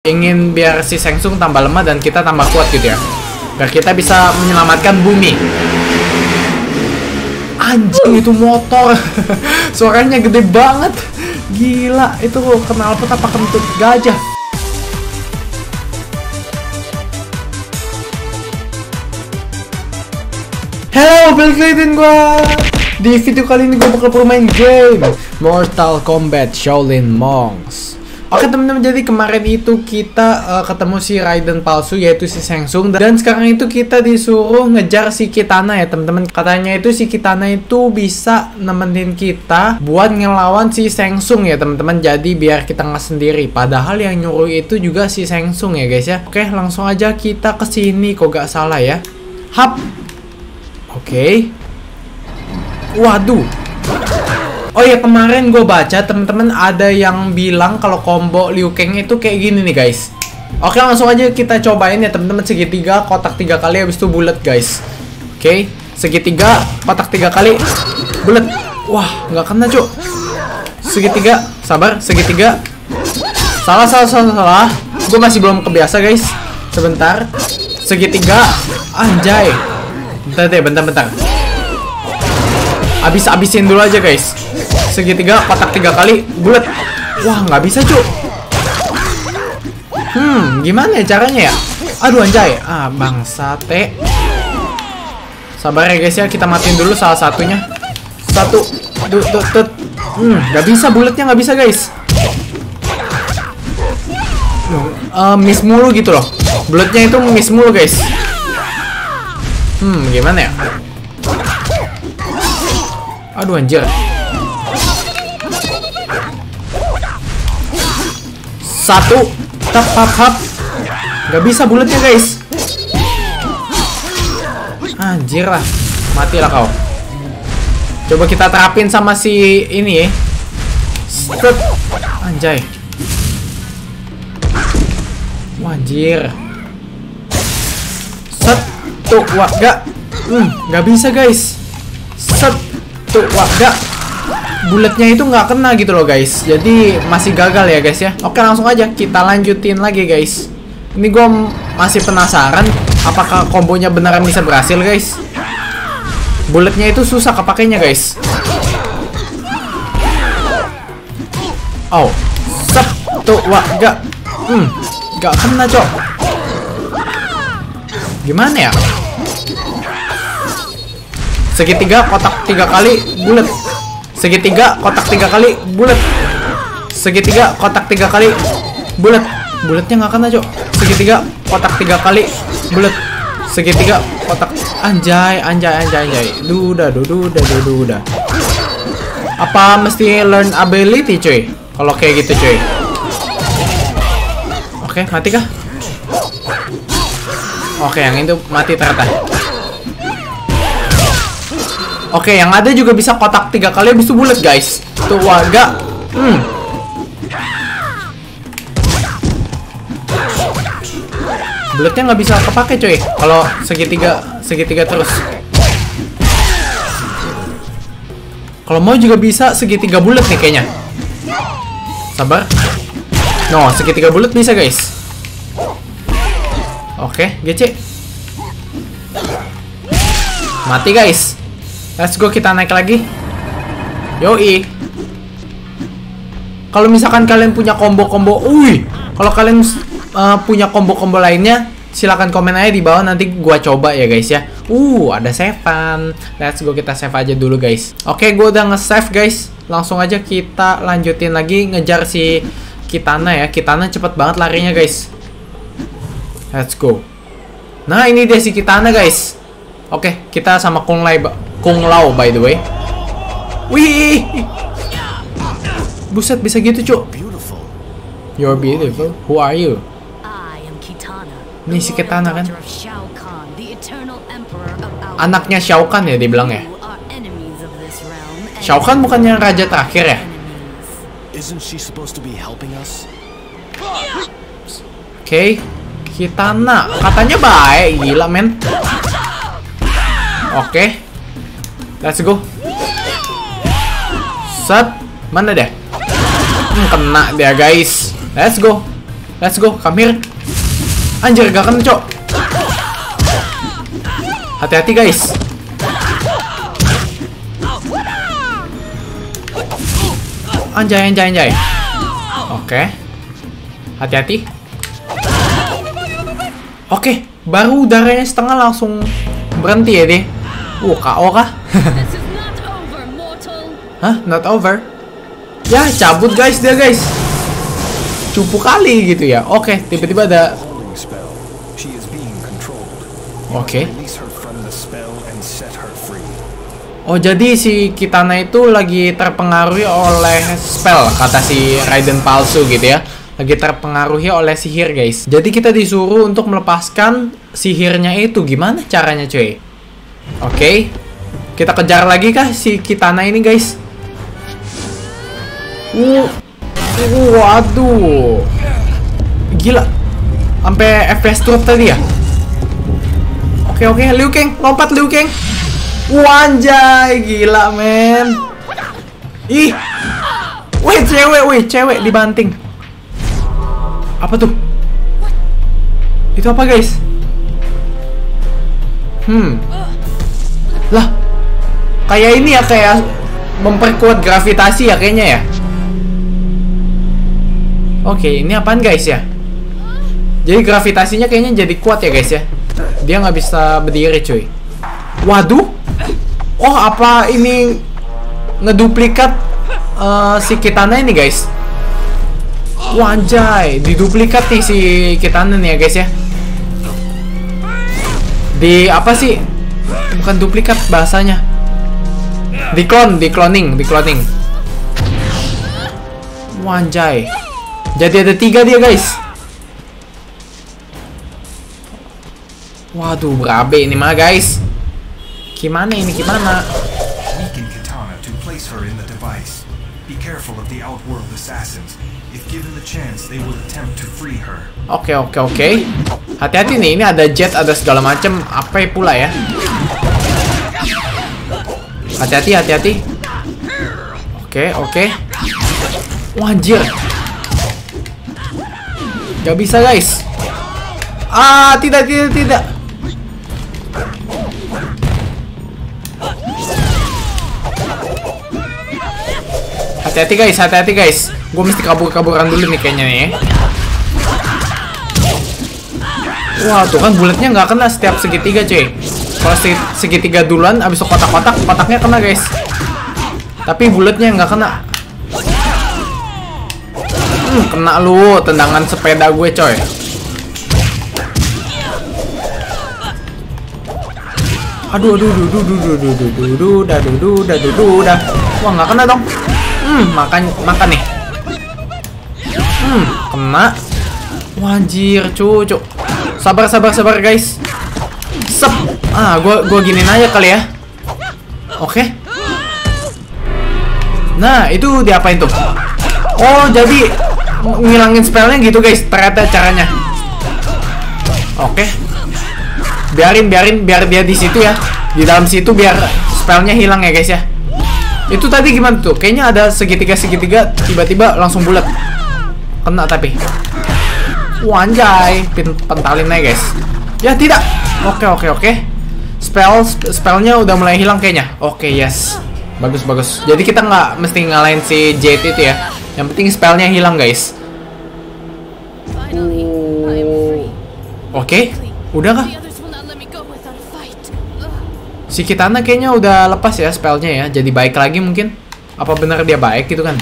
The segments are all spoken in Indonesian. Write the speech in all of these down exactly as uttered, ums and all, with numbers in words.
ingin biar si Shang Tsung tambah lemah dan kita tambah kuat gitu ya. Biar kita bisa menyelamatkan bumi. Anjing, itu motor. Suaranya gede banget. Gila, itu knalpot apa kentut gajah? Halo, balik lagi dengan gua. Di video kali ini gue bakal bermain game Mortal Kombat Shaolin Monks. Oke teman-teman, jadi kemarin itu kita uh, ketemu si Raiden palsu, yaitu si Shang Tsung. Dan sekarang itu kita disuruh ngejar si Kitana ya teman-teman. Katanya itu si Kitana itu bisa nemenin kita buat ngelawan si Shang Tsung ya teman-teman. Jadi biar kita nggak sendiri. Padahal yang nyuruh itu juga si Shang Tsung ya guys ya. Oke, langsung aja kita kesini kok gak salah ya. Hap. Oke. Waduh. Oh ya, kemarin gue baca temen-temen ada yang bilang kalau combo Liu Kang itu kayak gini nih guys. Oke, langsung aja kita cobain ya temen-temen. Segitiga, kotak tiga kali, habis itu bulat guys. Oke, segitiga, kotak tiga kali, bulat. Wah, nggak kena cuk. Segitiga, sabar, segitiga. Salah, salah, salah, salah. Gue masih belum kebiasa guys. Sebentar. Segitiga, anjay. Bentar deh, bentar, bentar. Abis-abisin dulu aja guys. Segitiga, kotak tiga kali, bulat. Wah, nggak bisa cuy. Hmm, gimana ya caranya ya? Aduh anjay. Ah, bangsate. Sabar ya guys ya, kita matiin dulu salah satunya. Satu, dua, dua, dua. Hmm, nggak bisa, bulatnya nggak bisa guys. Uh, miss mulu gitu loh. Bulatnya itu miss mulu guys. Hmm, gimana ya? Aduh anjir. Satu, tap tap tap. Gak bisa bulatnya guys. Anjir lah, matilah kau. Coba kita terapin sama si ini ya. Step. Anjay. Wajir. Set. Tuh, wah, gak. Hmm, gak bisa guys. Set. Tuh, wah, gak. Bulatnya itu nggak kena gitu loh guys. Jadi masih gagal ya guys ya. Oke, langsung aja kita lanjutin lagi guys. Ini gue masih penasaran apakah kombonya beneran bisa berhasil guys. Bulatnya itu susah kepakainya guys. Oh, sep. Tuh, wah, gak. Hmm, gak kena cok. Gimana ya? Segitiga, kotak tiga kali, bulat. Segitiga, kotak tiga kali, bulat. Segitiga, kotak tiga kali, bulat. Bulatnya nggak kena cok. Segitiga, kotak tiga kali, bulat. Segitiga, kotak. Anjay, anjay, anjay, anjay. Duda, duda, duda, duda. Apa mesti learn ability cuy? Kalau kayak gitu cuy. Oke, mati kah? Oke, yang itu mati ternyata. Oke, yang ada juga bisa kotak tiga kali habis itu bulat guys. Tuh warga. Hmm. Bulatnya nggak bisa kepake coy. Kalau segitiga segitiga terus. Kalau mau juga bisa segitiga bulat nih kayaknya. Sabar. No, segitiga bulat bisa guys. Oke, G C. Mati guys. Let's go, kita naik lagi. Yoi. Kalau misalkan kalian punya combo-combo, wih, kalau kalian uh, punya combo-combo lainnya, silahkan komen aja di bawah, nanti gua coba ya guys ya. Uh, ada save-an. Let's go, kita save aja dulu guys. Oke, gua udah nge-save guys. Langsung aja kita lanjutin lagi ngejar si Kitana ya. Kitana cepet banget larinya guys. Let's go. Nah, ini dia si Kitana guys. Oke, kita sama Kung Lai Kung Lao by the way. Wih. Buset, bisa gitu cuk. You're beautiful. Who are you? Ini si Kitana kan? Anaknya Shao Kahn ya dibilang ya. Shao Kahn bukannya raja terakhir ya? Oke, okay. Kitana katanya baik, gila men. Oke, okay. Let's go. Set, mana deh? Hmm, kena dia guys. Let's go. Let's go, come here. Anjir, gak kena, cok. Hati-hati, guys. Anjay, anjay, anjay. Oke. Hati-hati. Oke, baru udaranya setengah langsung berhenti ya deh. Uh, K O kah? Hah? Not over? Ya, cabut guys dia guys. Cupu kali gitu ya. Oke, tiba-tiba ada. Oke. Oh, jadi si Kitana itu lagi terpengaruhi oleh spell, kata si Raiden palsu gitu ya. Lagi terpengaruhi oleh sihir, guys. Jadi kita disuruh untuk melepaskan sihirnya itu. Gimana caranya, cuy? Oke. Kita kejar lagi kah si Kitana ini, guys? Uh. Waduh. Gila. Sampai F P S drop tadi ya? Oke, oke. Liu Kang, lompat Liu Kang. Wanjay, gila men. Ih. Wih, cewek, wih, cewek dibanting. Apa tuh? Itu apa, guys? Hmm. Lah. Kayak ini ya, kayak memperkuat gravitasi ya kayaknya ya. Oke, ini apaan, guys ya? Jadi gravitasinya kayaknya jadi kuat ya, guys ya. Dia nggak bisa berdiri, cuy. Waduh. Oh, apa ini ngeduplikat uh, si Kitana ini, guys? Wanjay, diduplikat nih si Kitana nih ya, guys ya. Di apa sih? Bukan duplikat bahasanya. Diklon, dikloning, dikloning. Wanjay. Jadi ada tiga dia, guys. Waduh, berabe ini mah, guys. Gimana ini, gimana? Weaken Kitana to place her in the device. Be careful of the outworld assassins. If given the chance, they will attempt to free her. Oke, oke, oke. Hati-hati nih, ini ada jet, ada segala macam. Apa pula ya? Hati-hati, hati-hati. Oke, oke. Wajir. Gak bisa, guys. Ah, tidak, tidak, tidak. Hati-hati, guys, hati-hati, guys. Gue mesti kabur-kaburan dulu nih kayaknya nih. Wah, tuh kan bulatnya nggak kena setiap segitiga, cuy. Kalau segitiga duluan, abis itu kotak-kotak, kotaknya kena, guys. Tapi bulatnya nggak kena. Hmm, kena lu tendangan sepeda gue, coy. Aduh, aduh, aduh, aduh, aduh, aduh, aduh, aduh, aduh, aduh, aduh, aduh, aduh. Wah, nggak kena dong. Hmm, makan, makan nih. Hmm, kena. Wajir, cucu. Sabar, sabar, sabar, guys. Sep. Ah, gua, gua giniin aja kali ya. Oke. Nah, itu diapain tuh? Oh, jadi ngilangin spellnya gitu, guys. Ternyata caranya. Oke. Biarin, biarin, biar dia di situ ya. Di dalam situ biar spellnya hilang ya, guys ya. Itu tadi gimana tuh? Kayaknya ada segitiga-segitiga tiba-tiba langsung bulat. Kena tapi. Wanjay, pentalin aja, guys. Ya tidak. Oke, oke, oke. Spell spellnya udah mulai hilang kayaknya. Oke, yes. Bagus, bagus. Jadi kita nggak mesti ngalahin si Jade itu ya. Yang penting spellnya hilang, guys. Oke, udah kah? Si Kitana kayaknya udah lepas ya spellnya ya. Jadi baik lagi mungkin. Apa benar dia baik gitu kan?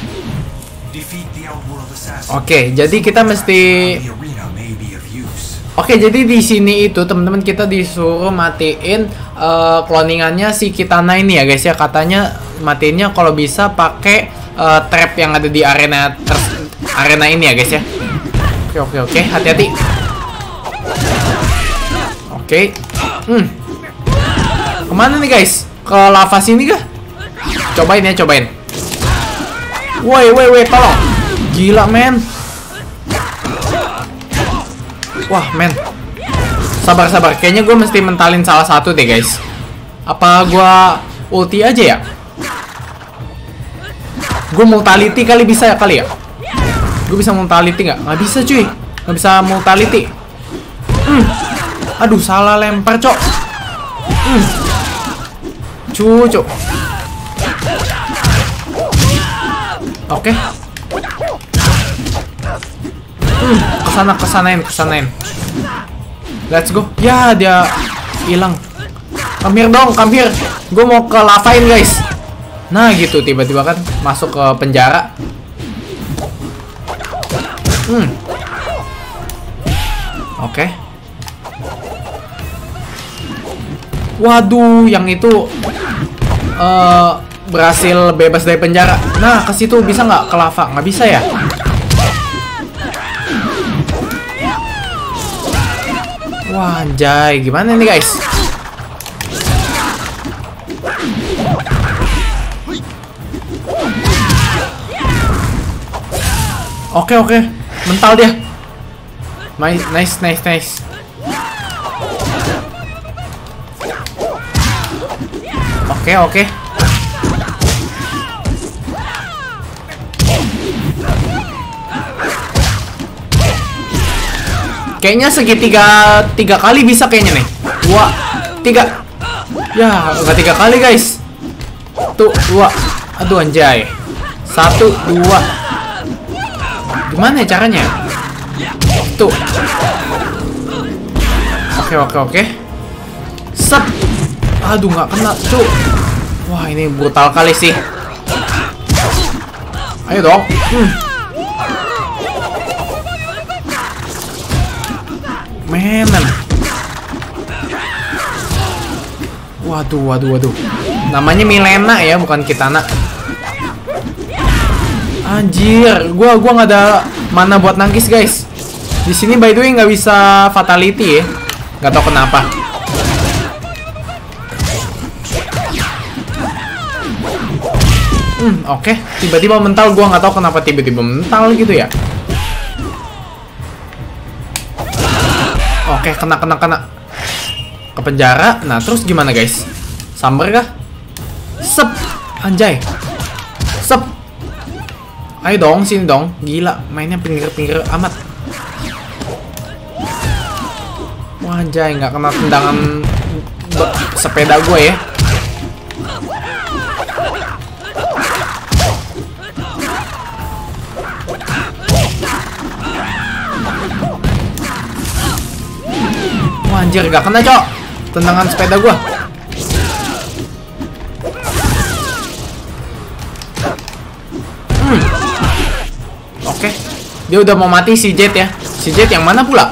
Oke, jadi kita mesti. Oke, jadi di sini itu teman-teman kita disuruh matiin uh, cloningannya si Kitana ini ya, guys ya. Katanya matiinnya kalau bisa pakai uh, trap yang ada di arena arena ini ya, guys ya. Oke, oke, oke. Hati-hati. Oke. Hmm. Kemana nih, guys? Ke lava sini kah? Cobain ya, cobain. Woi, woi, woi, tolong. Gila, men. Wah, men. Sabar, sabar. Kayaknya gue mesti mentalin salah satu deh, guys. Apa gue ulti aja ya? Gue multality kali bisa ya, kali ya? Gue bisa multality nggak? Nggak bisa, cuy. Nggak bisa multality. Hmm. Aduh, salah lempar, cok. Hmm. Cucuk. Oke. Hmm, kesana, kesanain, kesanain. Let's go. Ya, dia hilang. Come here dong, come here. Gue mau ke lavain, guys. Nah, gitu tiba-tiba kan masuk ke penjara. Hmm. Oke. Okay. Waduh, yang itu uh, berhasil bebas dari penjara. Nah, ke situ bisa nggak ke lava? Nggak bisa ya? Wah, anjay, gimana nih guys? Oke, oke, mental dia. Nice, nice, nice. Oke, oke. Kayaknya segitiga tiga kali bisa kayaknya nih. Dua, tiga. Ya, nggak tiga kali guys. Tuh, dua. Aduh anjay. Satu, dua. Gimana ya caranya? Tuh. Oke, oke, oke. Sep. Aduh, nggak kena, tuh. Wah, ini brutal kali sih. Ayo dong. Hmm. Menan. Waduh, waduh, waduh. Namanya Milena ya, bukan Kitana. Anjir, gua gua nggak ada mana buat nangkis guys. Di sini by the way nggak bisa fatality ya. Nggak tahu kenapa. Hmm, oke. Okay. Tiba-tiba mental, gua nggak tahu kenapa tiba-tiba mental gitu ya. Oke, okay, kena, kena, kena. Ke penjara. Nah, terus gimana guys? Samber kah? Sep. Anjay. Sep. Ayo dong, sini dong. Gila, mainnya pinggir-pinggir amat. Wah, anjay, nggak kena tendangan sepeda gue ya. Wah, anjir, gak kena, cok. Tendangan sepeda gua. Hmm. Oke. Dia udah mau mati si Jet ya. Si Jet yang mana pula?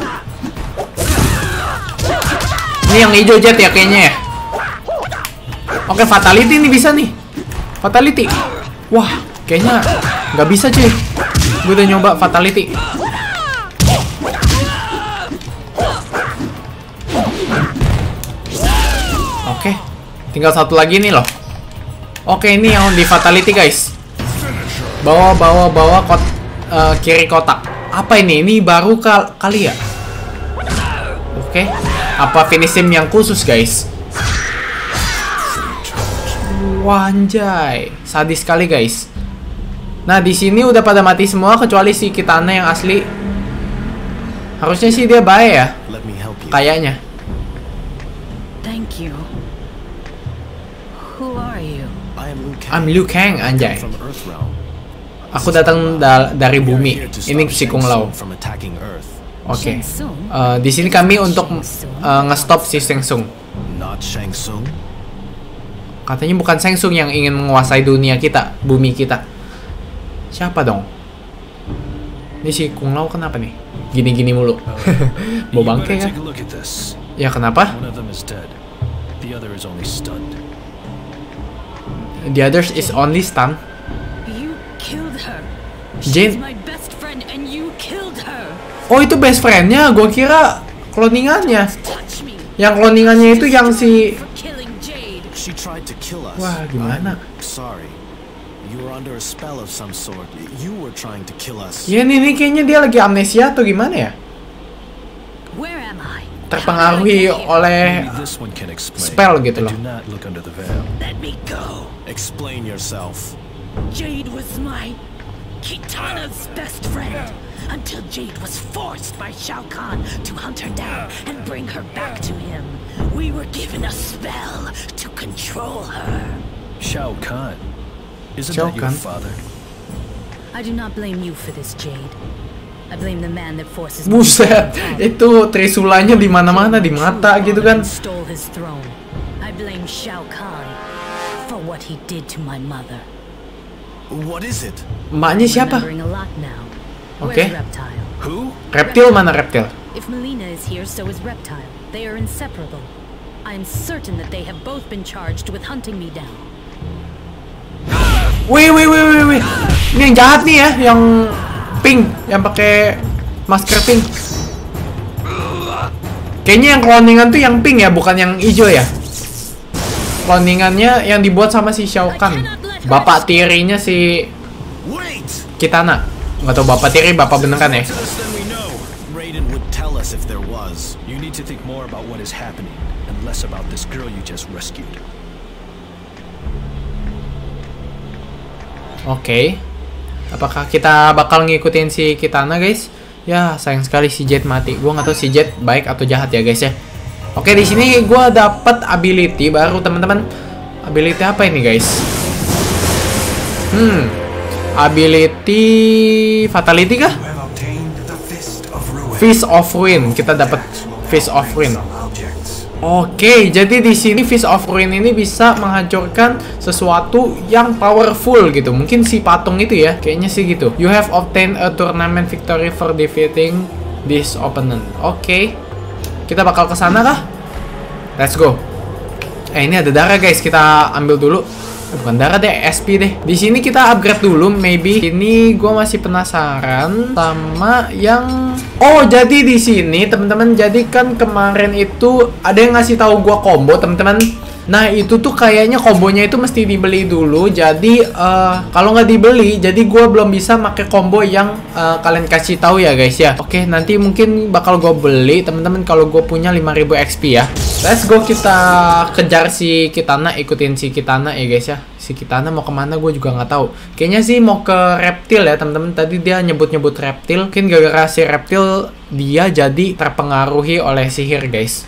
Ini yang hijau Jet ya kayaknya ya. Oke, fatality nih bisa nih. Fatality. Wah, kayaknya nggak bisa cuy. Gue udah nyoba fatality. Oke, tinggal satu lagi nih loh. Oke, ini yang di fatality guys. Bawa, bawa, bawa kot, uh, kiri kotak. Apa ini? Ini baru kal kali ya? Oke, apa finish him yang khusus guys? Wanjay, sadis sekali guys. Nah, di sini udah pada mati semua kecuali si Kitana yang asli. Harusnya sih dia baik ya. Kayaknya. Thank you. Who are you? I'm Liu Kang, anjay. Aku datang da dari bumi. Ini si Kung Lao. Oke. Okay. Uh, di sini kami untuk uh, nge-stop si Shang Tsung. Katanya bukan Shang Tsung yang ingin menguasai dunia kita, bumi kita. Siapa dong? Ini si Kung Lao kenapa nih? Gini-gini mulu. Mau bangke kan? Ya kenapa? The others is only stunned. Jane. Oh, itu best friendnya. Gua kira cloningannya. Yang cloningannya itu yang si. Wah, gimana? Ya, ini, ini kayaknya dia lagi amnesia atau gimana ya? Terpengaruhi oleh spell gitu loh. Jade was my Kitana's best friend. until Jade was forced by Shao Kahn to hunt her down and bring her back to him. We were given a spell to control her. Shao Kahn? Isn't Shao that your Kahn? father? I do not blame you for this, Jade. I blame the man that forces Buset, itu trisulanya di mana-mana, di mata gitu kan. Stole his throne. I blame Shao Kahn for what he did to my mother. What is it? Emaknya siapa? Remembering a lot now. Oke. Where's Reptile? Who? Reptil mana Reptil? If Melina is here, so is Reptile. They are inseparable. I am certain that they have both been charged with hunting me down. Wih, wih, wih, wih, wih. Ini yang jahat nih ya, yang pink, yang pakai masker pink. Kayaknya yang cloningan tuh yang pink ya, bukan yang hijau ya. Cloningannya yang dibuat sama si Shao Kahn. Bapak tirinya si Wait! Kitana. Nggak tahu bapak tiri, bapak beneran ya. Then we know. Raiden would tell us if there was. You need to think more about what is happening and less about this girl you just rescued. Oke. Okay. Apakah kita bakal ngikutin si Kitana, guys? Ya, sayang sekali si Jet mati. Gua nggak tahu si Jet baik atau jahat ya, guys ya. Oke, okay, di sini gua dapat ability baru, teman-teman. Ability apa ini, guys? Hmm. Ability Fatality kah? You have obtained the Fist of Ruin. Fist of Ruin. Kita dapat Fist of Ruin. Oke, okay, jadi di sini Fist of Ruin ini bisa menghancurkan sesuatu yang powerful gitu. Mungkin si patung itu ya, kayaknya sih gitu. You have obtained a tournament victory for defeating this opponent. Oke, okay. Kita bakal ke sana kah? Let's go. Eh, ini ada darah, guys. Kita ambil dulu. Eh, bukan darah deh, S P deh. Di sini kita upgrade dulu, maybe. Ini gue masih penasaran sama yang. Oh, jadi di sini teman-teman, jadi kan kemarin itu ada yang ngasih tahu gue combo, teman-teman. Nah, itu tuh kayaknya kombonya itu mesti dibeli dulu. Jadi uh, kalau nggak dibeli, jadi gue belum bisa pakai combo yang uh, kalian kasih tahu ya, guys ya. Oke, nanti mungkin bakal gue beli, teman-teman, kalau gue punya lima ribu X P ya. Let's go, kita kejar si Kitana, ikutin si Kitana ya, guys ya. Si Kitana mau kemana gue juga nggak tahu. Kayaknya sih mau ke Reptil ya, teman-teman. Tadi dia nyebut-nyebut Reptil. Mungkin gara-gara si Reptil dia jadi terpengaruhi oleh sihir, guys.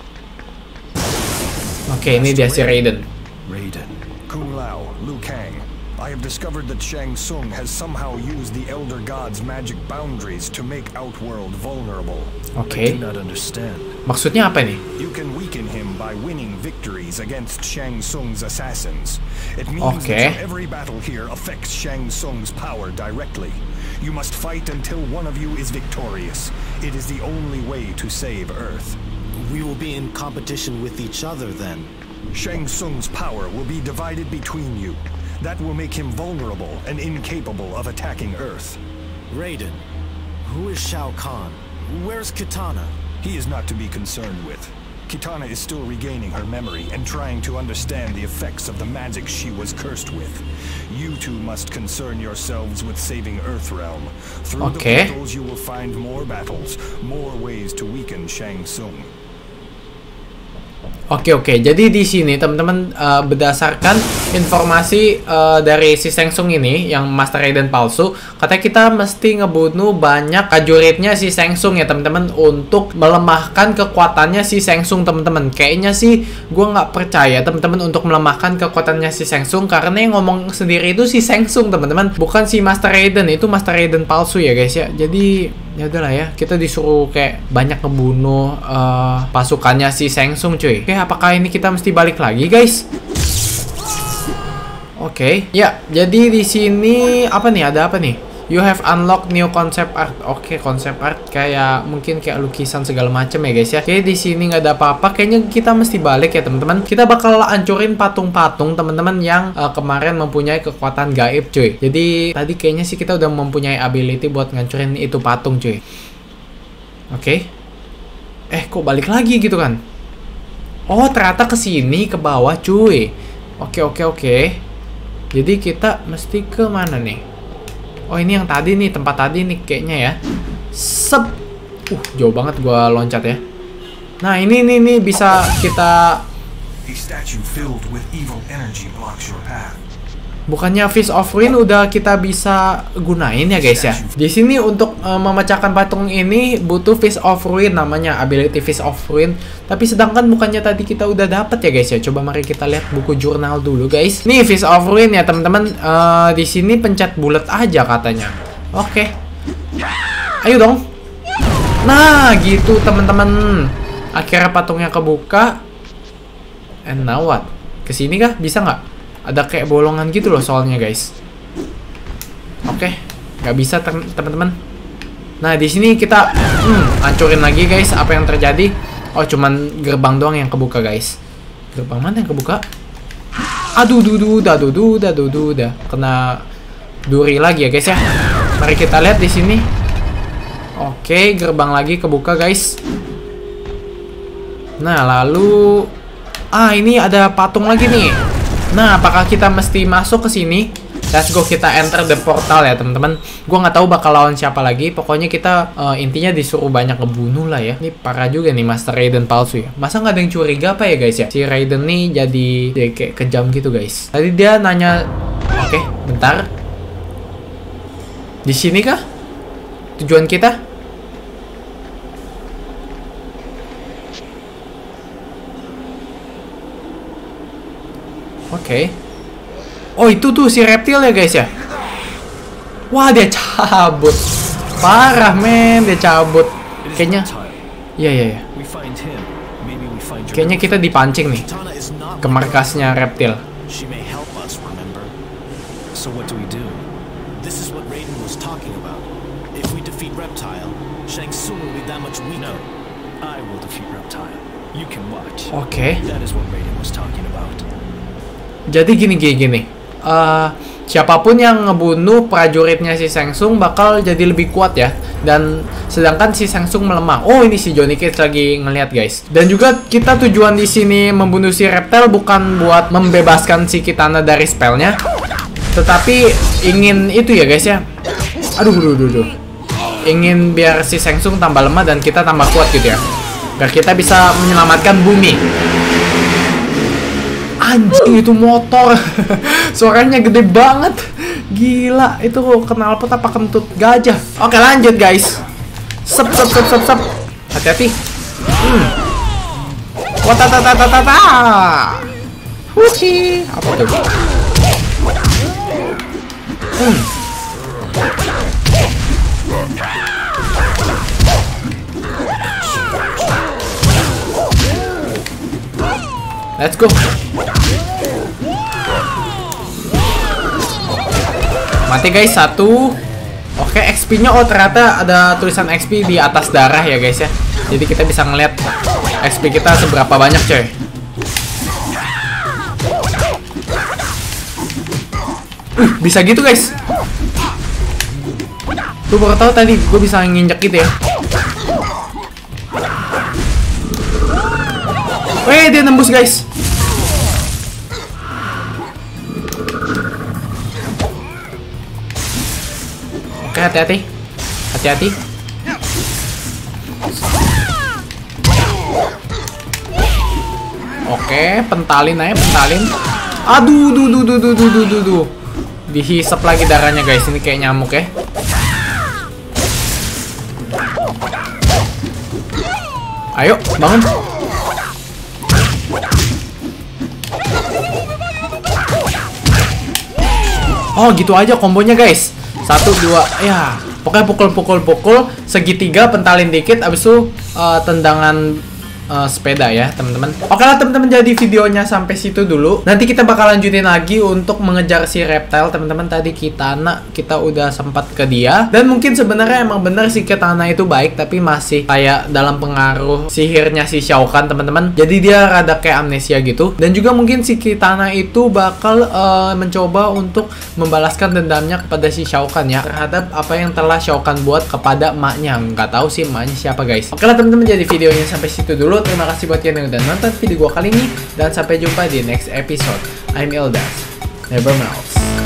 Oke, okay, ini dia si Raiden. Raiden. Kung Lao, Liu Kang. I have discovered that Shang Tsung has somehow used the Elder God's magic boundaries to make Outworld vulnerable. Oke. I do not understand. Maksudnya apa nih? You can weaken him by winning victories against Shang Tsung's assassins. It means Okay. that every battle here affects Shang Tsung's power directly. You must fight until one of you is victorious. It is the only way to save Earth. We will be in competition with each other then. Shang Tsung's power will be divided between you. That will make him vulnerable and incapable of attacking Earth. Raiden, who is Shao Kahn? Where's Kitana? He is not to be concerned with. Kitana is still regaining her memory and trying to understand the effects of the magic she was cursed with. You two must concern yourselves with saving Earthrealm. Through Okay. the portals you will find more battles, more ways to weaken Shang Tsung. Oke oke, jadi di sini teman-teman uh, berdasarkan informasi uh, dari si Shang Tsung ini yang Master Raiden palsu, katanya kita mesti ngebunuh banyak prajuritnya si Shang Tsung ya teman-teman untuk melemahkan kekuatannya si Shang Tsung teman-teman. Kayaknya sih gue nggak percaya teman-teman untuk melemahkan kekuatannya si Shang Tsung karena yang ngomong sendiri itu si Shang Tsung teman-teman, bukan si Master Raiden. Itu Master Raiden palsu ya guys ya. Jadi ya udahlah ya, kita disuruh kayak banyak ngebunuh uh, pasukannya si Shang Tsung cuy. Oke, apakah ini kita mesti balik lagi guys? Oke, okay. Ya, jadi di sini apa nih? Ada apa nih? You have unlocked new concept art. Oke, okay, concept art kayak mungkin kayak lukisan segala macam ya guys ya. Oke, okay, di sini nggak ada apa-apa. Kayaknya kita mesti balik ya teman-teman. Kita bakal hancurin patung-patung teman-teman yang uh, kemarin mempunyai kekuatan gaib cuy. Jadi tadi kayaknya sih kita udah mempunyai ability buat ngancurin itu patung cuy. Oke. Okay. Eh, kok balik lagi gitu kan? Oh, ternyata ke sini ke bawah cuy. Oke, okay, oke, okay, oke. Okay. Jadi kita mesti ke mana nih? Oh, ini yang tadi nih, tempat tadi nih kayaknya ya. Sep. Uh, jauh banget gua loncat ya. Nah, ini nih nih bisa kita. A statue filled with evil energy blocks your path. Bukannya Fist of Ruin udah kita bisa gunain ya guys ya. Di sini untuk uh, memecahkan patung ini butuh Fist of Ruin namanya, ability Fist of Ruin. Tapi sedangkan bukannya tadi kita udah dapat ya guys ya. Coba mari kita lihat buku jurnal dulu guys. Nih Fist of Ruin ya teman-teman. Uh, di sini pencet bulat aja katanya. Oke. Okay. Ayo dong. Nah, gitu teman-teman. Akhirnya patungnya kebuka. And now what? Kesini kah? Bisa nggak? Ada kayak bolongan gitu loh soalnya guys. Oke, okay. Nggak bisa teman-teman. Nah di sini kita hmm, hancurin lagi guys. Apa yang terjadi? Oh cuman gerbang doang yang kebuka guys. Gerbang mana yang kebuka? Aduh, duh, duh, dah, duh, duh, dah, duh, duh, dah. Kena duri lagi ya guys ya. Mari kita lihat di sini. Oke, okay, gerbang lagi kebuka guys. Nah lalu, ah ini ada patung lagi nih. Nah apakah kita mesti masuk ke sini? Let's go, kita enter the portal ya teman-teman. Gua nggak tahu bakal lawan siapa lagi. Pokoknya kita uh, intinya disuruh banyak ngebunuh lah ya. Ini parah juga nih Master Raiden palsu ya. Masa nggak ada yang curiga apa ya guys ya? Si Raiden nih jadi, jadi kayak kejam gitu guys. Tadi dia nanya, oke, okay, bentar. Di sini kah tujuan kita? Oke. Okay. Oh itu tuh si reptil ya guys ya. Wah dia cabut. Parah men, dia cabut. Kayaknya. Iya iya iya. Kayaknya kita dipancing nih ke markasnya reptil. So what do we do? This is what Raiden was talking about. If we defeat Reptile, Shang Tsung will be that much weaker. No, I will defeat Reptile. You can watch. Oke. Okay. That is what Raiden was talking about. Jadi gini gini gini. Uh, siapapun yang ngebunuh prajuritnya si Shang Tsung bakal jadi lebih kuat ya. Dan sedangkan si Shang Tsung melemah. Oh ini si Johnny Cage lagi ngeliat guys. Dan juga kita tujuan di sini membunuh si Reptile bukan buat membebaskan si Kitana dari spellnya, tetapi ingin itu ya guys ya. Aduh duh duh duh. Ingin biar si Shang Tsung tambah lemah dan kita tambah kuat gitu ya. Biar kita bisa menyelamatkan bumi. Anjing itu motor. Suaranya gede banget. Gila, itu knalpot apa kentut gajah. Oke, lanjut guys. Sep sep sep sep sep. Hati-hati. Hmm. Watatatatata. Wuhi. Apa tuh? Hmm. Let's go. Mati guys, satu. Oke, X P-nya oh ternyata ada tulisan X P di atas darah ya guys ya. Jadi kita bisa ngeliat X P kita seberapa banyak coy. Uh, bisa gitu guys. Gue baru tahu tadi gue bisa nginjek gitu ya. Weh, dia nembus guys. Oke, hati-hati. Hati-hati. Oke, pentalin aja, pentalin. Aduh, duh, duh, duh, duh, duh, duh, duh, duh. Dihisap lagi darahnya guys. Ini kayak nyamuk ya. Ayo, bangun. Oh gitu aja kombonya guys. Satu dua ya. Pokoknya pukul-pukul-pukul segitiga, pentalin dikit, abis itu uh, tendangan uh, sepeda ya teman-teman. Oke lah teman-teman, jadi videonya sampai situ dulu. Nanti kita bakal lanjutin lagi untuk mengejar si Reptile teman-teman. Tadi Kitana kita udah sempat ke dia. Dan mungkin sebenarnya emang bener si Kitana itu baik, tapi masih kayak dalam pengaruh sihirnya si Shao Kahn teman-teman. Jadi dia rada kayak amnesia gitu. Dan juga mungkin si Kitana itu bakal uh, mencoba untuk membalaskan dendamnya kepada si Shao Kahn ya, terhadap apa yang telah Shao Kahn buat kepada emaknya. Nggak tahu sih emaknya siapa guys. Oke lah teman-teman, jadi videonya sampai situ dulu. Terima kasih buat kalian yang udah nonton video gua kali ini, dan sampai jumpa di next episode. I'm Ildas, never mouse.